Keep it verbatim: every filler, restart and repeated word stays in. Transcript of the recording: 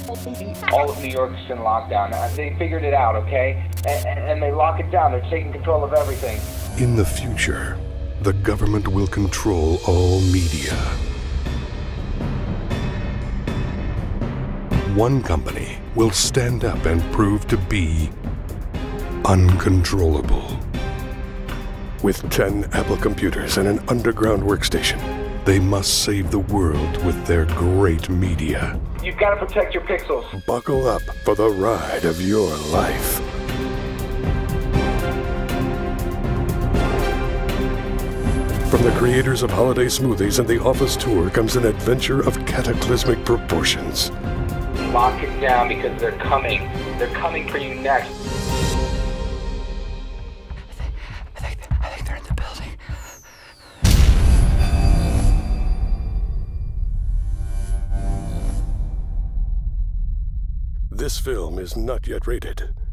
All of New York's in lockdown. They figured it out, okay? And, and they lock it down. They're taking control of everything. In the future, the government will control all media. One company will stand up and prove to be uncontrollable. With ten Apple computers and an underground workstation, they must save the world with their great media. You've got to protect your pixels. Buckle up for the ride of your life. From the creators of Holiday Smoothies and The Office Tour comes an adventure of cataclysmic proportions. Lock it down because they're coming. They're coming for you next. I think, I think they're in the building. This film is not yet rated.